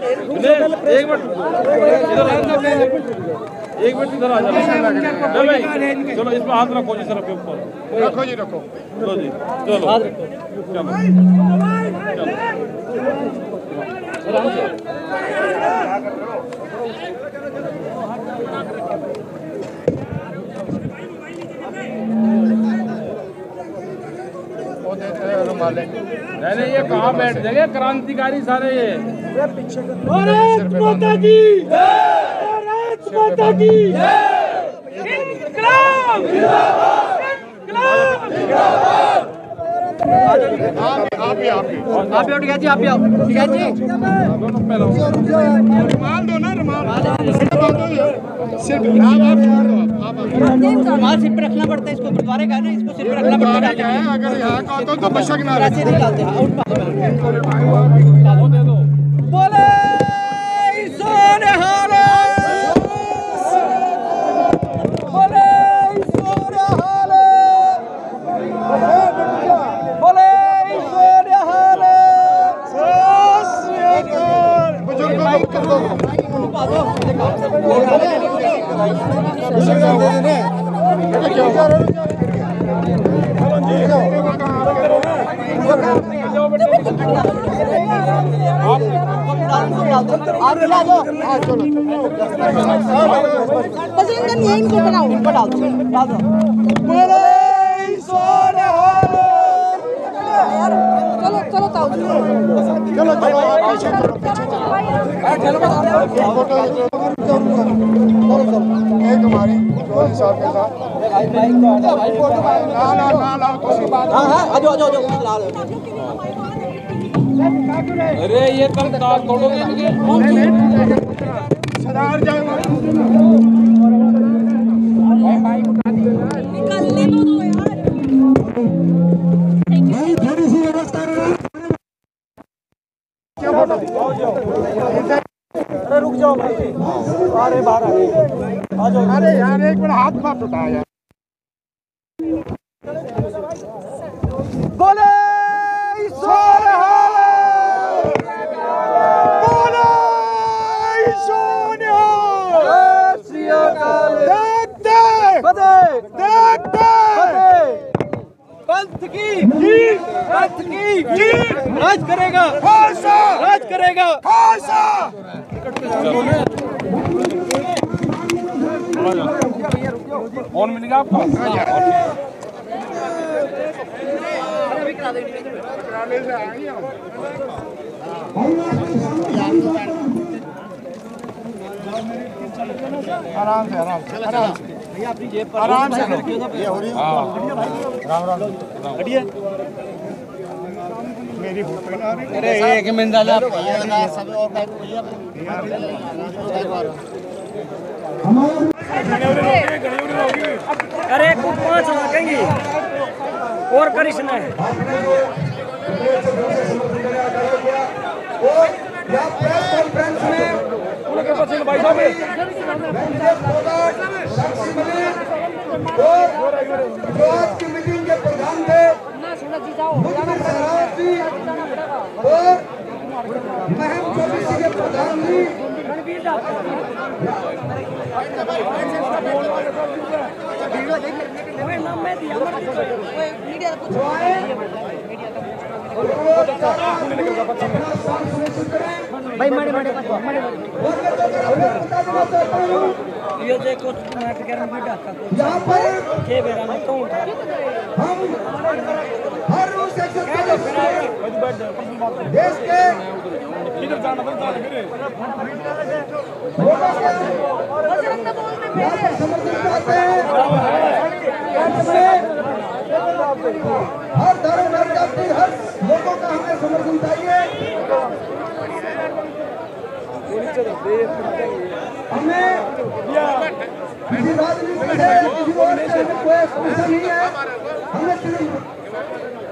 एक मिनट इधर आ जाओ भाई। चलो इस पर हाथ रखो जी, सर के ऊपर रखो जी, रखो। चलो जी, चलो हाथ रखो। नहीं ये कहाँ बैठ जाएंगे क्रांतिकारी सारे ये पीछे। भारत माता की भारत माता की इंकलाब इंकलाब जिंदाबाद। आप उठ गया जी, आप आओ। ठीक है जी, दोनों पहले रुमाल दो ना, रुमाल सिर्फ रुमाल सिर पे रखना पड़ता है। इसको गुरुद्वारे का है ना, इसको सिर पे रखना पड़ता है। अगर यहाँ का तो बशक ना ऐसे नहीं डालते। बोले सोनिहाल, बोले सोनिहाल, बोले सोनिहाल। बुजुर्ग माइक कर दो, इनको बनाओ, इनको डाल दो, डाल दो। चलो चलो ताऊ, चलो चलो तुम्हारी साहब के साथ अरे ये कल तार तोड़ोगे सरदार जाएगा। निकलने दो यार, थोड़ी सी व्यवस्था। अरे रुक जाओ भाई, अरे बाहर आ जाओ। अरे यार एक बार हाथ मत उठाया यार। बोले सोनिहाल, बोले सोनिहाल। देख देख देख देख पंथ की पंथ की राज करेगा, राज करेगा। कौन मिलेगा आपको? आराम से आराम से आराम से भैया, अपनी जेब पर आराम से ये हो रही है। राम राम हटिए, मेरी फोटो ना। अरे एक मिनट डाला सब और अरे 5 लगेंगी और करिश्मा है। प्रेस कॉन्फ्रेंस में उनके पास भाई साहब आज की मीटिंग के प्रधान थे और महम चौबीसी के प्रधान जी भाई मड़े मड़े ये देखो नाटक कर में डाका यहां पर के बेरा में कौन था हम हर उस देश के इधर जाना था फिर समर्थन चाहते हैं। हर धर्म हर जाति हर लोगों का हमें समर्थन चाहिए। हमें किसी राजनीति से किसी और से कोई समस्या नहीं है। हमें